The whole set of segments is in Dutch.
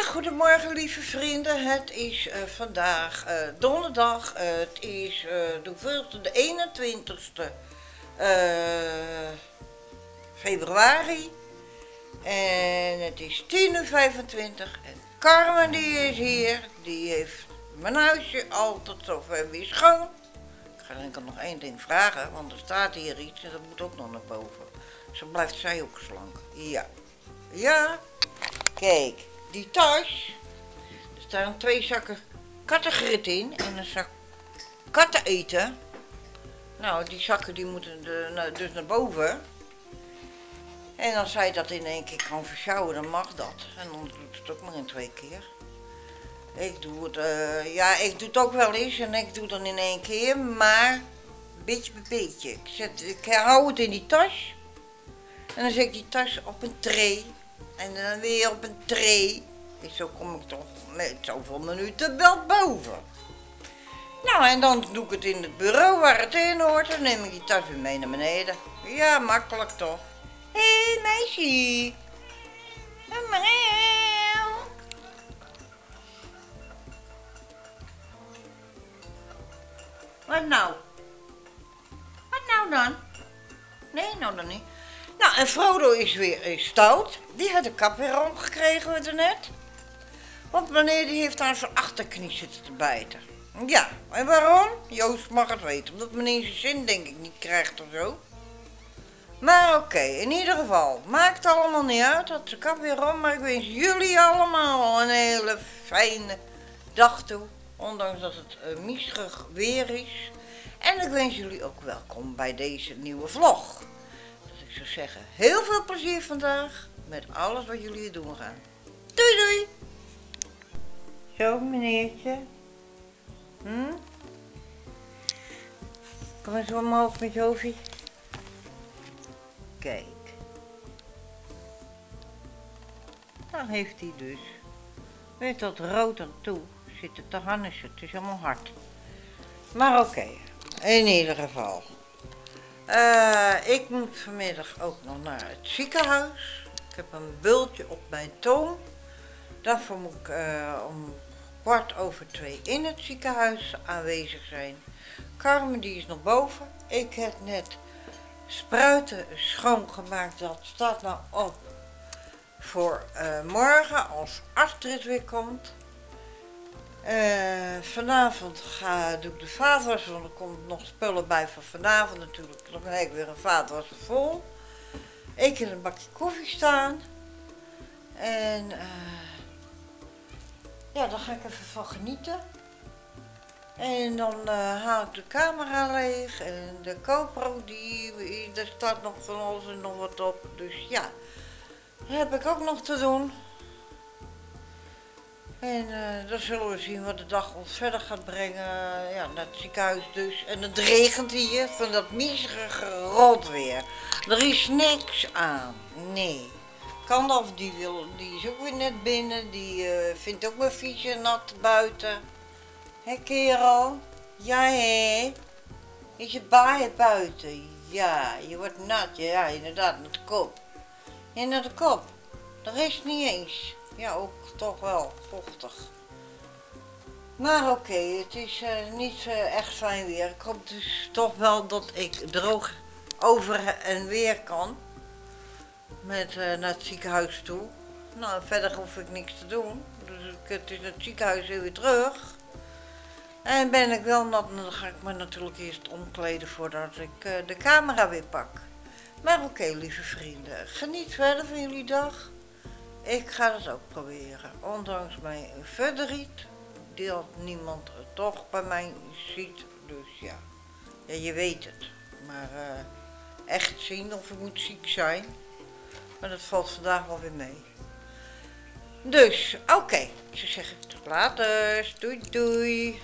Goedemorgen lieve vrienden. Het is vandaag donderdag. Het is de 21ste februari. En het is 10:25 en Carmen die is hier. Die heeft mijn huisje altijd zover weer schoon. Ik ga enkel nog één ding vragen, want er staat hier iets en dat moet ook nog naar boven. Zo blijft zij ook slank. Ja. Ja. Kijk, die tas. Er staan 2 zakken kattengrit in en een zak katteneten. Nou, die zakken die moeten dus naar boven. En als zij dat in 1 keer kan versjouwen, dan mag dat. En dan doet het ook maar in 2 keer. Ik doe het, ik doe het ook wel eens en ik doe het dan in 1 keer, maar beetje bij beetje. Ik hou het in die tas. En dan zet ik die tas op een tray. En dan weer op een tray. En zo kom ik toch met zoveel minuten wel boven. Nou, en dan doe ik het in het bureau waar het in hoort. Dan neem ik die tas weer mee naar beneden. Ja, makkelijk toch. Hé, meisje. Wat nou? Wat nou dan? Nee, nou dan niet. Nou, en Frodo is stout. Die had de kap weer omgekregen we net. Want meneer die heeft aan zijn achterknie zitten te bijten. Ja, en waarom? Joost mag het weten. Omdat meneer zijn zin denk ik niet krijgt of zo. Maar oké, in ieder geval. Maakt allemaal niet uit. Dat zijn kap weer om. Maar ik wens jullie allemaal een hele fijne dag toe. Ondanks dat het miserig weer is. En ik wens jullie ook welkom bij deze nieuwe vlog. Ik zou zeggen, heel veel plezier vandaag met alles wat jullie hier doen gaan. Doei doei! Zo meneertje. Kom eens omhoog met je hoofdje. Kijk. Dan heeft hij dus met dat rood aan toe zitten te harnessen. Het is helemaal hard. Maar oké, in ieder geval. Ik moet vanmiddag ook nog naar het ziekenhuis. Ik heb een bultje op mijn toon. Daarvoor moet ik om 2:15 in het ziekenhuis aanwezig zijn. Carmen die is nog boven. Ik heb net spruiten schoongemaakt. Dat staat nou op voor morgen als Astrid weer komt. Vanavond doe ik de vaatwas, want er komt nog spullen bij van vanavond natuurlijk. Dan heb ik weer een vaatwas vol. Ik heb een bakje koffie staan. En daar ga ik even van genieten. En dan haal ik de camera leeg en de GoPro, daar staat nog van alles en nog wat op. Dus ja, dat heb ik ook nog te doen. En dan zullen we zien wat de dag ons verder gaat brengen. Ja, naar het ziekenhuis dus. En het regent hier van dat miserige rotweer. Er is niks aan. Nee. Kandalf die is ook weer net binnen. Die vindt ook weer vies en nat buiten. Hé kerel? Ja hé? Is het baaien buiten? Ja, je wordt nat. Ja, inderdaad, naar de kop. Ja, naar de kop. De rest niet eens. Ja, ook toch wel vochtig. Maar oké, het is niet echt fijn weer. Ik hoop dus toch wel dat ik droog over en weer kan. Met naar het ziekenhuis toe. Nou, verder hoef ik niks te doen. Dus het is naar het ziekenhuis weer terug. En ben ik wel nat, dan ga ik me natuurlijk eerst omkleden voordat ik de camera weer pak. Maar oké, lieve vrienden, geniet verder van jullie dag. Ik ga het ook proberen, ondanks mijn verdriet, dat niemand het toch bij mij ziet. Dus ja, je weet het. Maar echt zien of ik moet ziek zijn, maar dat valt vandaag wel weer mee. Dus, oké, ik zou zeggen, tot later, doei doei.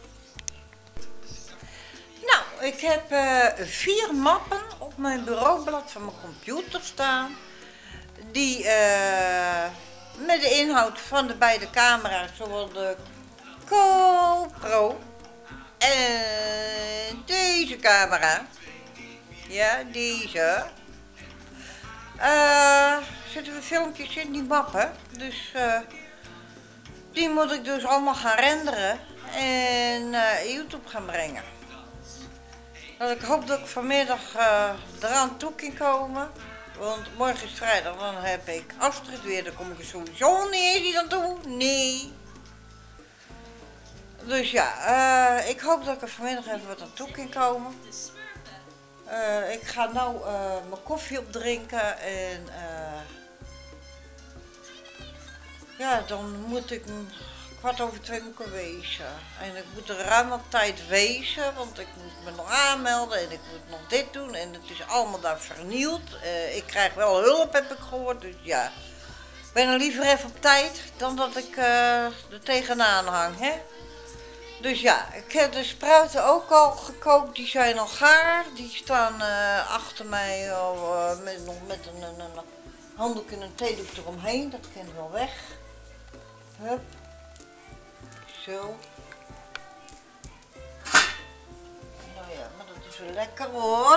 Nou, ik heb 4 mappen op mijn bureaublad van mijn computer staan. Die met de inhoud van de beide camera's, zowel de GoPro en deze camera. Ja, deze. Zitten we filmpjes in die mappen. Dus Die moet ik dus allemaal gaan renderen en YouTube gaan brengen. Dus ik hoop dat ik vanmiddag eraan toe kan komen. Want morgen is vrijdag, dan heb ik Astrid weer. Dan kom ik er sowieso niet eens aan toe. Nee. Dus ja, ik hoop dat ik er vanmiddag even wat aan toe kan komen. Ik ga nou mijn koffie opdrinken en ja, dan moet ik 2:15 moet ik er wezen. En ik moet er ruim op tijd wezen, want ik moet me nog aanmelden en ik moet nog dit doen en het is allemaal daar vernield. Ik krijg wel hulp, heb ik gehoord, dus ja. Ik ben er liever even op tijd dan dat ik er tegenaan hang, hè. Dus ja, ik heb de spruiten ook al gekookt, die zijn al gaar. Die staan achter mij nog met een handdoek en een theedoek eromheen, dat kan wel weg. Hup. Zo. Nou ja, maar dat is wel lekker hoor.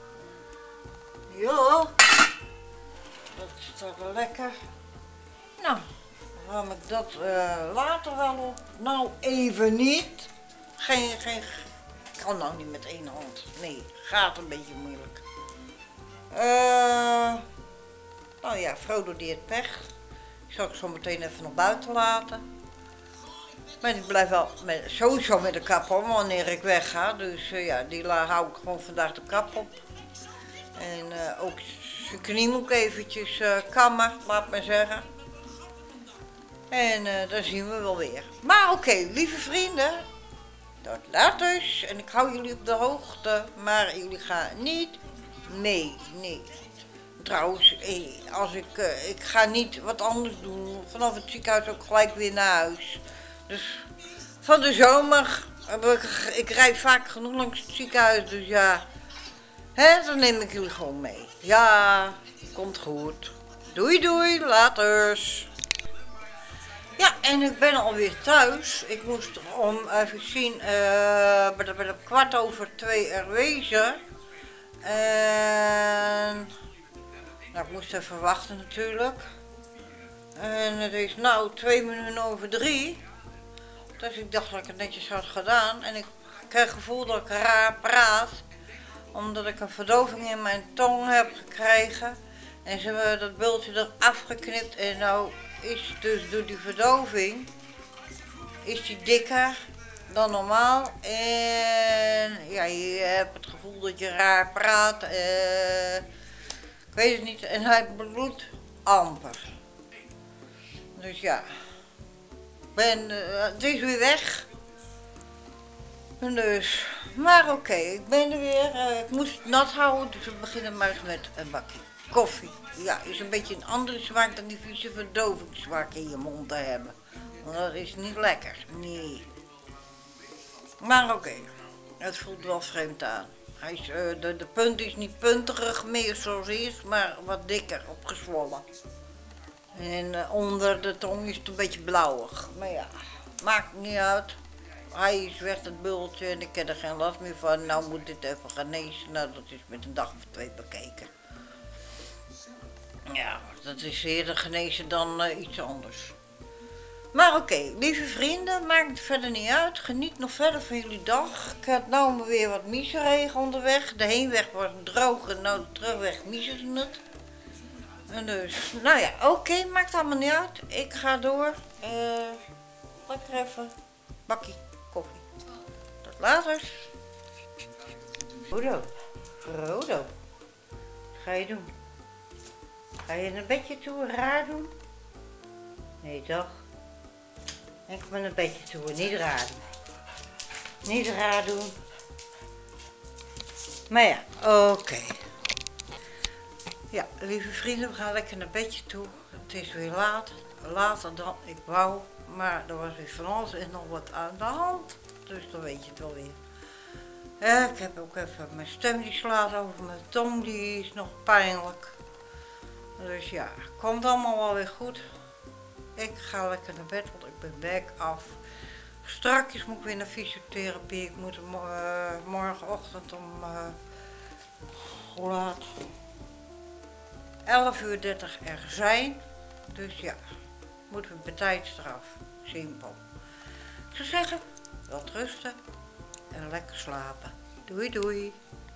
Ja. Dat is toch wel lekker. Nou, dan ruim ik dat later wel op. Nou, even niet. Kan nou niet met één hand. Nee, gaat een beetje moeilijk. Nou ja, Frodo die heeft pech. Ik zal het zo meteen even naar buiten laten. Maar ik blijf wel sowieso met de kap om wanneer ik wegga. Dus ja, die hou ik gewoon vandaag de kap op. En ook zijn knie moet ik eventjes kammen, laat maar zeggen. En dan zien we wel weer. Maar oké, lieve vrienden. Tot later. En ik hou jullie op de hoogte. Maar jullie gaan niet mee. Nee. Trouwens, als ik ga niet wat anders doen. Vanaf het ziekenhuis ook gelijk weer naar huis. Dus van de zomer, ik rijd vaak genoeg langs het ziekenhuis, dus ja, hè, dan neem ik jullie gewoon mee. Ja, komt goed. Doei doei, laters. Ja, en ik ben alweer thuis. Ik moest om even zien, bij 2:15 er wezen. En nou, ik moest even wachten natuurlijk. En het is nou 3:02. Dus ik dacht dat ik het netjes had gedaan. En ik krijg het gevoel dat ik raar praat. Omdat ik een verdoving in mijn tong heb gekregen. En ze hebben dat bultje eraf geknipt. En nou is dus door die verdoving. Is die dikker dan normaal. En ja, je hebt het gevoel dat je raar praat. Ik weet het niet. En hij bloedt amper. Dus ja. Het is weer weg. Dus, maar oké, ik ben er weer. Ik moest het nat houden, dus we beginnen maar eens met een bakje koffie. Ja, is een beetje een andere smaak dan die vieze verdovingssmaak in je mond te hebben. Want dat is niet lekker, nee. Maar oké, het voelt wel vreemd aan. De punt is niet punterig meer zoals eerst, maar wat dikker, opgezwollen. En onder de tong is het een beetje blauwig. Maar ja, maakt niet uit. Hij is weg, het bultje, en ik heb er geen last meer van. Nou moet dit even genezen. Nou, dat is met een dag of 2 bekeken. Ja, dat is eerder genezen dan iets anders. Maar oké, lieve vrienden, maakt het verder niet uit. Geniet nog verder van jullie dag. Ik had nou weer wat miezenregen onderweg. De heenweg was droog en nou de terugweg missen ze het. En dus, nou ja, oké, maakt allemaal niet uit. Ik ga door. Lekker even bakkie koffie. Tot later. Frodo, wat ga je doen? Ga je naar bedje toe raar doen? Nee toch? Ik ben naar bedje toe, niet raar doen. Niet raar doen. Maar ja, oké. Ja, lieve vrienden, we gaan lekker naar bedje toe. Het is weer laat. Later dan ik wou. Maar er was weer van alles en nog wat aan de hand. Dus dan weet je het wel weer. Ik heb ook even mijn stem die slaat over mijn tong. Die is nog pijnlijk. Dus ja, komt allemaal wel weer goed. Ik ga lekker naar bed, want ik ben werk af. Strakjes moet ik weer naar fysiotherapie. Ik moet morgenochtend om... hoe laat? 11:30 er zijn. Dus ja, moeten we bij tijd eraf. Simpel. Ik zou zeggen, wat rusten en lekker slapen. Doei doei.